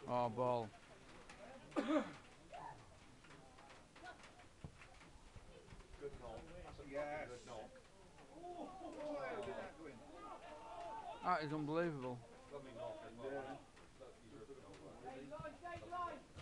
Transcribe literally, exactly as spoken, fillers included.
Oh, ball. Good knock. That's a yes. Good knock. Oh, did that go in? That is unbelievable. Lovely knock as well. Look, he's ripping over.